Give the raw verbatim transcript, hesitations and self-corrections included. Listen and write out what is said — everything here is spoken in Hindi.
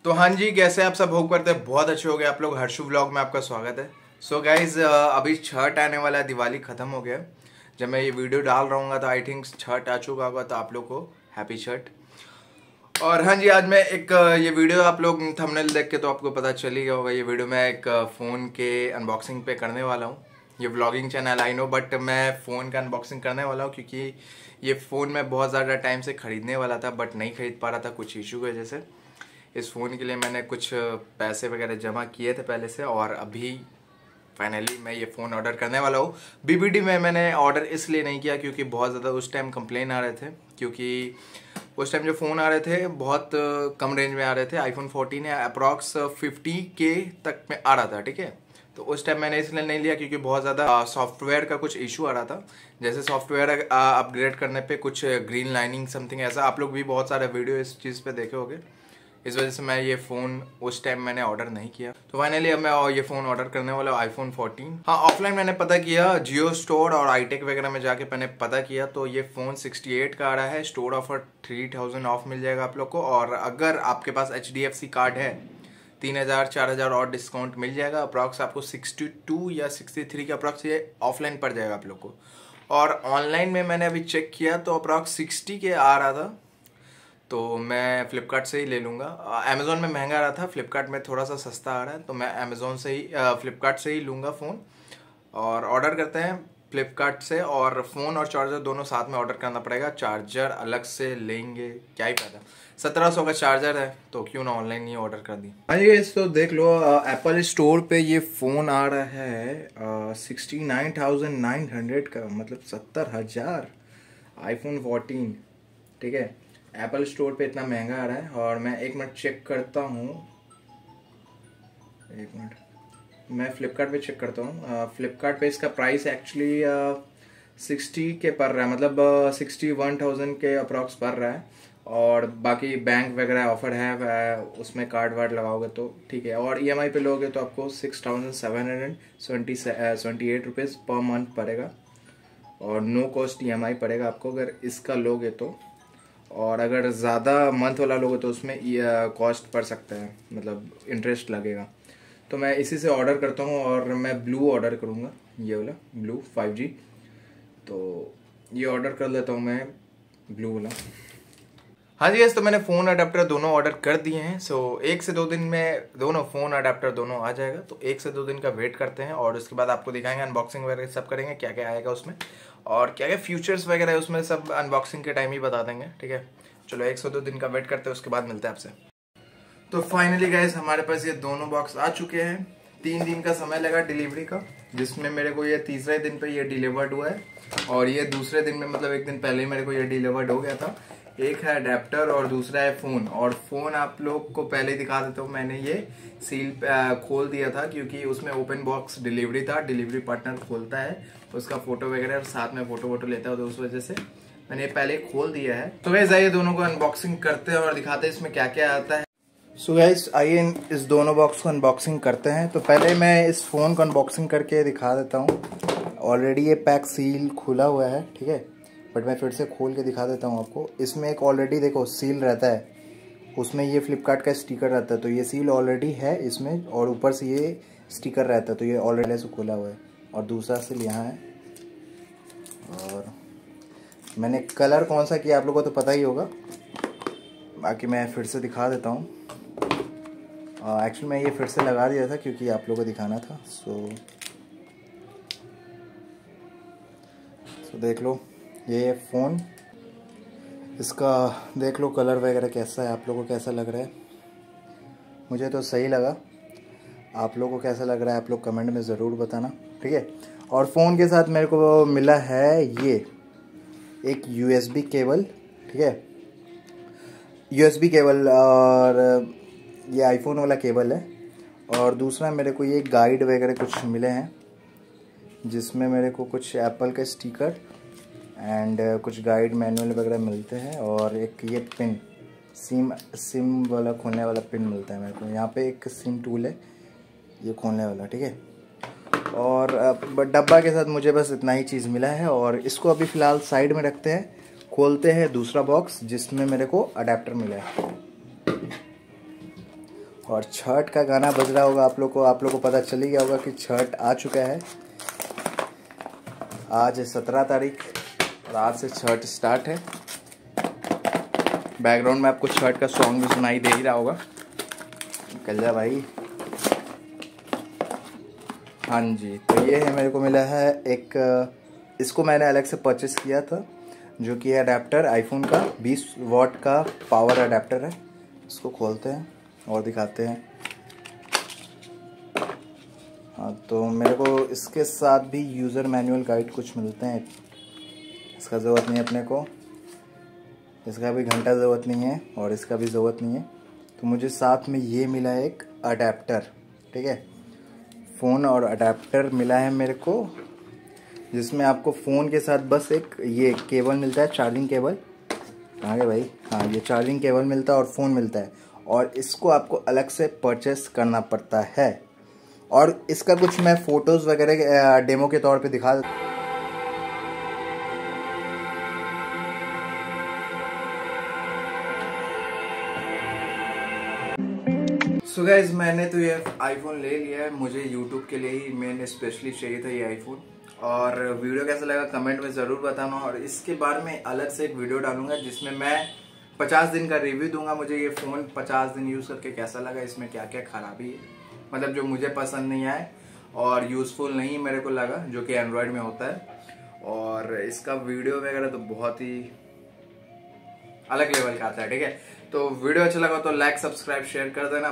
तो हाँ जी, कैसे आप सब होप करते हैं बहुत अच्छे हो गए आप लोग। हर्षु व्लॉग में आपका स्वागत है। सो so गाइज, अभी छठ आने वाला है, दिवाली खत्म हो गया। जब मैं ये वीडियो डाल रहा हूँ तो आई थिंक छठ आ चुका होगा, तो आप लोग को हैप्पी छठ। और हाँ जी, आज मैं एक ये वीडियो आप लोग थंबनेल देख के तो आपको पता चल ही गया होगा, ये वीडियो मैं एक फ़ोन के अनबॉक्सिंग पे करने वाला हूँ। ये vlogging channel I know, but मैं फ़ोन का अनबॉक्सिंग करने वाला हूँ क्योंकि ये फ़ोन मैं बहुत ज़्यादा टाइम से ख़रीदने वाला था, बट नहीं खरीद पा रहा था कुछ इशू की वजह से। इस फ़ोन के लिए मैंने कुछ पैसे वगैरह जमा किए थे पहले से, और अभी फाइनली मैं ये फ़ोन ऑर्डर करने वाला हूँ। बीबीडी में मैंने ऑर्डर इसलिए नहीं किया क्योंकि बहुत ज़्यादा उस टाइम कंप्लेन आ रहे थे, क्योंकि उस टाइम जो फ़ोन आ रहे थे बहुत कम रेंज में आ रहे थे। आईफोन फोर्टीन या अप्रॉक्स फिफ्टी के तक में आ रहा था, ठीक है। तो उस टाइम मैंने इसलिए नहीं लिया क्योंकि बहुत ज़्यादा सॉफ्टवेयर का कुछ इशू आ रहा था। जैसे सॉफ्टवेयर अपग्रेड करने पे कुछ ग्रीन लाइनिंग समथिंग ऐसा, आप लोग भी बहुत सारे वीडियो इस चीज़ पे देखे होंगे। इस वजह से मैं ये फ़ोन उस टाइम मैंने ऑर्डर नहीं किया। तो फाइनली अब मैं ये फ़ोन ऑर्डर करने वाला हूँ, आईफोन फोर्टीन। हाँ, ऑफलाइन मैंने पता किया, जियो स्टोर और आईटेक वगैरह में जाके मैंने पता किया, तो ये फ़ोन सिक्सटी एट का आ रहा है। Store offer three thousand off मिल जाएगा आप लोग को, और अगर आपके पास H D F C card है तीन हज़ार चार हज़ार और डिस्काउंट मिल जाएगा। अप्रॉक्स आपको सिक्सटी टू या सिक्सटी थ्री का अप्रॉक्स ये ऑफलाइन पड़ जाएगा आप लोग को। और ऑनलाइन में मैंने अभी चेक किया तो अप्रॉक्स सिक्सटी के आ रहा था, तो मैं फ़्लिपकार्ट से ही ले लूँगा। अमेज़ोन में महंगा आ रहा था, फ़्लिपकार्ट में थोड़ा सा सस्ता आ रहा है, तो मैं अमेज़ोन से ही फ़्लिपकार्ट से ही लूँगा फ़ोन। और ऑर्डर करते हैं फ़्लिपकार्ट से, और फ़ोन और चार्जर दोनों साथ में ऑर्डर करना पड़ेगा। चार्जर अलग से लेंगे क्या ही फायदा, सत्रह सौ का चार्जर है तो क्यों ना ऑनलाइन ही ऑर्डर कर दी। हाँ जी, तो देख लो एप्पल स्टोर पे ये फ़ोन आ रहा है sixty nine thousand nine hundred का, मतलब सत्तर हज़ार आईफोन फोर्टीन, ठीक है। एप्पल स्टोर पे इतना महंगा आ रहा है। और मैं एक मिनट चेक करता हूँ, एक मिनट मैं फ्लिपकार्ट पे चेक करता हूँ। फ्लिपकार्ट पे इसका प्राइस एक्चुअली सिक्सटी के पड़ रहा है, मतलब सिक्सटी वन थाउजेंड के अप्रॉक्स पड़ रहा है। और बाकी बैंक वगैरह ऑफर है, उसमें कार्ड वार्ड लगाओगे तो ठीक है। और ईएमआई पे लोगे तो आपको six thousand seven hundred seventy seventy eight rupees पर मंथ पड़ेगा, और नो कॉस्ट ईएमआई पड़ेगा आपको अगर इसका लोगे तो। और अगर ज़्यादा मंथ वाला लोगे तो उसमें कॉस्ट पड़ सकता है, मतलब इंटरेस्ट लगेगा। तो मैं इसी से ऑर्डर करता हूँ, और मैं ब्लू ऑर्डर करूँगा, ये वाला ब्लू फाइव जी। तो ये ऑर्डर कर लेता हूँ मैं, ब्लू वाला। हाँ जी, तो मैंने फ़ोन अडेप्टर दोनों ऑर्डर कर दिए हैं। सो एक से दो दिन में दोनों फ़ोन अडेप्टर दोनों आ जाएगा, तो एक से दो दिन का वेट करते हैं, और उसके बाद आपको दिखाएंगे, अनबॉक्सिंग वगैरह सब करेंगे, क्या क्या आएगा उसमें और क्या क्या फीचर्स वगैरह है उसमें, सब अनबॉक्सिंग के टाइम ही बता देंगे, ठीक है। चलो एक से दो दिन का वेट करते हैं, उसके बाद मिलते हैं आपसे। तो फाइनली गाइस, हमारे पास ये दोनों बॉक्स आ चुके हैं। तीन दिन का समय लगा डिलीवरी का, जिसमें मेरे को ये तीसरे दिन पे ये डिलीवर्ड हुआ है, और ये दूसरे दिन में मतलब एक दिन पहले ही मेरे को ये डिलीवर्ड हो गया था। एक है अडेप्टर और दूसरा है फ़ोन। और फ़ोन आप लोग को पहले ही दिखा देता हूँ, मैंने ये सील खोल दिया था क्योंकि उसमें ओपन बॉक्स डिलीवरी था। डिलीवरी पार्टनर खोलता है, उसका फोटो वगैरह और साथ में फोटो वोटो लेता है, तो उस वजह से मैंने पहले खोल दिया है। तो वैसे आइए दोनों को अनबॉक्सिंग करते हैं और दिखाते हैं इसमें क्या क्या आता है। सो गाइस, आइए इस दोनों बॉक्स को अनबॉक्सिंग करते हैं। तो पहले मैं इस फ़ोन को अनबॉक्सिंग करके दिखा देता हूँ। ऑलरेडी ये पैक सील खुला हुआ है, ठीक है, बट मैं फिर से खोल के दिखा देता हूँ आपको। इसमें एक ऑलरेडी देखो सील रहता है, उसमें ये फ्लिपकार्ट का स्टिकर रहता है, तो ये सील ऑलरेडी है इसमें, और ऊपर से ये स्टिकर रहता है, तो ये ऑलरेडी से खुला हुआ है। और दूसरा सील यहाँ है। और मैंने कलर कौन सा किया आप लोगों को तो पता ही होगा, बाकी मैं फिर से दिखा देता हूँ। एक्चुअली मैं ये फिर से लगा दिया था क्योंकि आप लोगों को दिखाना था। सो सो देख लो ये फ़ोन, इसका देख लो कलर वगैरह कैसा है, आप लोगों को कैसा लग रहा है। मुझे तो सही लगा, आप लोगों को कैसा लग रहा है आप लोग कमेंट में ज़रूर बताना, ठीक है। और फ़ोन के साथ मेरे को मिला है ये एक यूएसबी केबल, ठीक है, यूएसबी केबल, और ये आईफोन वाला केबल है। और दूसरा मेरे को ये गाइड वगैरह कुछ मिले हैं, जिसमें मेरे को कुछ एप्पल के स्टिकर एंड कुछ गाइड मैनुअल वगैरह मिलते हैं। और एक ये पिन, सिम सिम वाला खोलने वाला पिन मिलता है मेरे को। यहाँ पे एक सिम टूल है ये खोलने वाला, ठीक है। और डब्बा के साथ मुझे बस इतना ही चीज़ मिला है, और इसको अभी फ़िलहाल साइड में रखते हैं। खोलते हैं दूसरा बॉक्स जिसमें मेरे को अडेप्टर मिला है। और छठ का गाना बज रहा होगा आप लोग को, आप लोग को पता चल ही गया होगा कि छठ आ चुका है। आज है सत्रह तारीख और आज से छठ स्टार्ट है। बैकग्राउंड में आपको छठ का सॉन्ग भी सुनाई दे ही रहा होगा। निकल जा भाई। हाँ जी, तो ये है, मेरे को मिला है एक, इसको मैंने अलग से परचेस किया था, जो कि है अडेप्टर आईफोन का बीस वॉट का पावर अडेप्टर है। इसको खोलते हैं और दिखाते हैं। हाँ, तो मेरे को इसके साथ भी यूज़र मैनुअल गाइड कुछ मिलते हैं। इसका ज़रूरत नहीं है अपने को, इसका भी घंटा ज़रूरत नहीं है और इसका भी ज़रूरत नहीं है। तो मुझे साथ में ये मिला है एक अडेप्टर, ठीक है, फ़ोन और अडेप्टर मिला है मेरे को, जिसमें आपको फ़ोन के साथ बस एक ये केबल मिलता है, चार्जिंग केबल। कहाँ गए भाई? हाँ, ये चार्जिंग केबल मिलता है और फ़ोन मिलता है, और इसको आपको अलग से परचेस करना पड़ता है। और इसका कुछ मैं फ़ोटोज़ वगैरह डेमो के तौर पे दिखा। सो so गाइज, मैंने तो ये आईफोन ले लिया है। मुझे यूट्यूब के लिए ही मेन स्पेशली चाहिए था ये आईफोन। और वीडियो कैसा लगा कमेंट में ज़रूर बताना। और इसके बारे में अलग से एक वीडियो डालूंगा जिसमें मैं पचास दिन का रिव्यू दूंगा। मुझे ये फ़ोन पचास दिन यूज़ करके कैसा लगा, इसमें क्या क्या खराबी है, मतलब जो मुझे पसंद नहीं आए और यूज़फुल नहीं मेरे को लगा, जो कि एंड्रॉयड में होता है। और इसका वीडियो वगैरह तो बहुत ही अलग लेवल का आता है, ठीक है। तो वीडियो अच्छा लगा तो लाइक सब्सक्राइब शेयर कर देना।